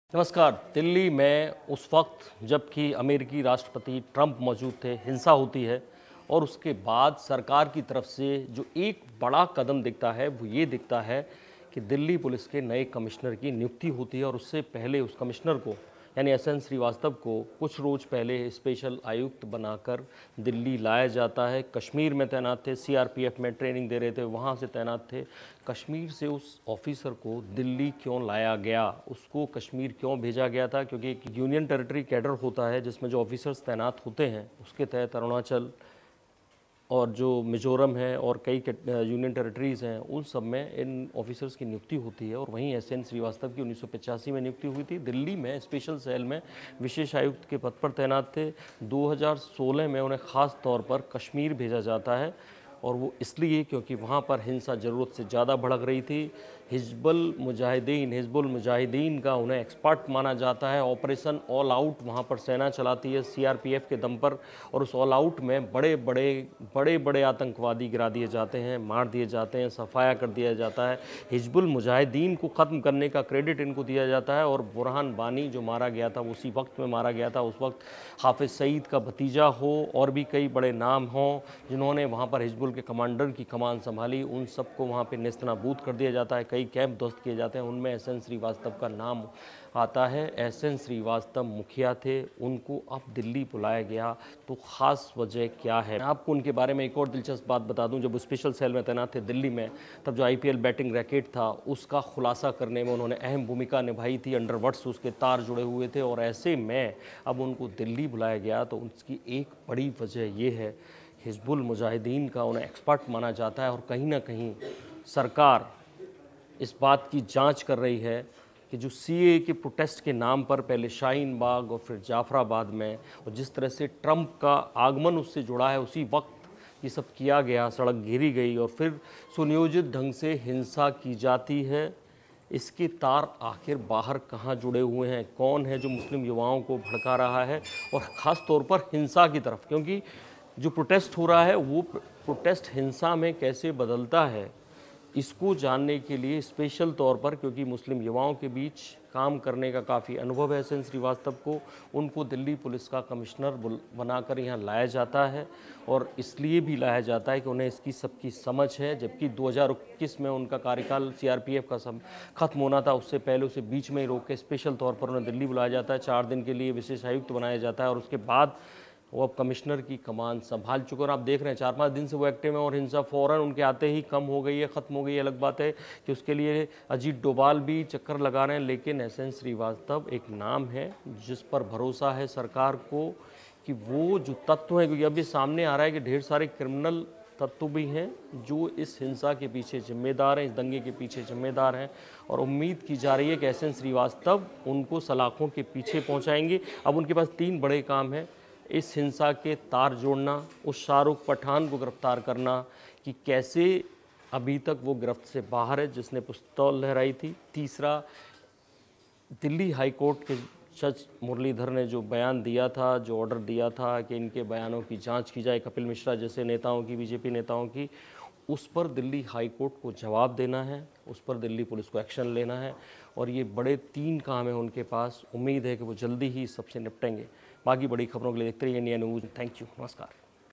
नमस्कार। दिल्ली में उस वक्त जबकि अमेरिकी राष्ट्रपति ट्रंप मौजूद थे, हिंसा होती है और उसके बाद सरकार की तरफ से जो एक बड़ा कदम दिखता है वो ये दिखता है कि दिल्ली पुलिस के नए कमिश्नर की नियुक्ति होती है और उससे पहले उस कमिश्नर को यानी एस एन श्रीवास्तव को कुछ रोज़ पहले स्पेशल आयुक्त बनाकर दिल्ली लाया जाता है। कश्मीर में तैनात थे, सीआरपीएफ में ट्रेनिंग दे रहे थे, वहाँ से तैनात थे। कश्मीर से उस ऑफिसर को दिल्ली क्यों लाया गया, उसको कश्मीर क्यों भेजा गया था? क्योंकि एक यूनियन टेरिटरी कैडर होता है जिसमें जो ऑफिसर्स तैनात होते हैं उसके तहत अरुणाचल और जो मिजोरम है और कई यूनियन टेरिटरीज़ हैं उन सब में इन ऑफिसर्स की नियुक्ति होती है। और वहीं एस एन श्रीवास्तव की 1985 में नियुक्ति हुई थी। दिल्ली में स्पेशल सेल में विशेष आयुक्त के पद पर तैनात थे। 2016 में उन्हें ख़ास तौर पर कश्मीर भेजा जाता है और वो इसलिए क्योंकि वहाँ पर हिंसा ज़रूरत से ज़्यादा भड़क रही थी। हिजबुल मुजाहिदीन का उन्हें एक्सपर्ट माना जाता है। ऑपरेशन ऑल आउट वहाँ पर सेना चलाती है सीआरपीएफ के दम पर और उस ऑल आउट में बड़े बड़े आतंकवादी गिरा दिए जाते हैं, मार दिए जाते हैं, सफाया कर दिया जाता है। हिजबुल मुजाहिदीन को ख़त्म करने का क्रेडिट इनको दिया जाता है और बुरहान वानी जो मारा गया था उसी वक्त में मारा गया था। उस वक्त हाफिज़ सईद का भतीजा हो और भी कई बड़े नाम हों जिन्होंने वहाँ पर हिजबुल के कमांडर की कमान संभाली, उन सबको वहाँ पे नेस्तनाबूद कर दिया जाता है। कई कैंप ध्वस्त किए जाते हैं, उनमें एस एन श्रीवास्तव का नाम आता है। एस एन श्रीवास्तव मुखिया थे, उनको अब दिल्ली बुलाया गया, तो ख़ास वजह क्या है? आपको उनके बारे में एक और दिलचस्प बात बता दूं। जब वो स्पेशल सेल में तैनात थे दिल्ली में, तब जो आईपीएल बैटिंग रैकेट था उसका खुलासा करने में उन्होंने अहम भूमिका निभाई थी। अंडरवर्ड्स उसके तार जुड़े हुए थे और ऐसे में अब उनको दिल्ली बुलाया गया तो उसकी एक बड़ी वजह ये है, हिजबुल मुजाहिदीन का उन्हें एक्सपर्ट माना जाता है और कहीं ना कहीं सरकार इस बात की जांच कर रही है कि जो सीए के प्रोटेस्ट के नाम पर पहले शाहीन बाग और फिर जाफराबाद में और जिस तरह से ट्रंप का आगमन उससे जुड़ा है, उसी वक्त ये सब किया गया, सड़क घेरी गई और फिर सुनियोजित ढंग से हिंसा की जाती है। इसके तार आखिर बाहर कहाँ जुड़े हुए हैं? कौन है जो मुस्लिम युवाओं को भड़का रहा है और ख़ास तौर पर हिंसा की तरफ? क्योंकि जो प्रोटेस्ट हो रहा है वो प्रोटेस्ट हिंसा में कैसे बदलता है, इसको जानने के लिए स्पेशल तौर पर, क्योंकि मुस्लिम युवाओं के बीच काम करने का काफ़ी अनुभव है एस एन श्रीवास्तव को, उनको दिल्ली पुलिस का कमिश्नर बनाकर यहाँ लाया जाता है। और इसलिए भी लाया जाता है कि उन्हें इसकी सबकी समझ है। जबकि 2021 में उनका कार्यकाल सीआरपीएफ का ख़त्म होना था, उससे पहले उसे बीच में ही रोक के स्पेशल तौर पर उन्हें दिल्ली बुलाया जाता है। 4 दिन के लिए विशेष आयुक्त बनाया जाता है और उसके बाद वो अब कमिश्नर की कमान संभाल चुके और आप देख रहे हैं 4-5 दिन से वो एक्टिव हैं और हिंसा फ़ौरन उनके आते ही कम हो गई है, ख़त्म हो गई है। अलग बात है कि उसके लिए अजीत डोभाल भी चक्कर लगा रहे हैं, लेकिन एस एन श्रीवास्तव एक नाम है जिस पर भरोसा है सरकार को कि वो जो तत्व हैं, क्योंकि अब ये सामने आ रहा है कि ढेर सारे क्रिमिनल तत्व भी हैं जो इस हिंसा के पीछे जिम्मेदार हैं, इस दंगे के पीछे जिम्मेदार हैं और उम्मीद की जा रही है कि एस एन श्रीवास्तव उनको सलाखों के पीछे पहुंचाएंगे। अब उनके पास 3 बड़े काम हैं: इस हिंसा के तार जोड़ना, उस शाहरुख पठान को गिरफ्तार करना कि कैसे अभी तक वो गिरफ्त से बाहर है जिसने पिस्तौल लहराई थी। तीसरा, दिल्ली हाई कोर्ट के जज मुरलीधर ने जो बयान दिया था, जो ऑर्डर दिया था कि इनके बयानों की जांच की जाए, कपिल मिश्रा जैसे नेताओं की, बीजेपी नेताओं की, उस पर दिल्ली हाई कोर्ट को जवाब देना है, उस पर दिल्ली पुलिस को एक्शन लेना है। और ये बड़े 3 काम हैं उनके पास। उम्मीद है कि वो जल्दी ही सबसे निपटेंगे। बाकी बड़ी खबरों के लिए देखते रहिए इंडिया न्यूज़। थैंक यू, नमस्कार।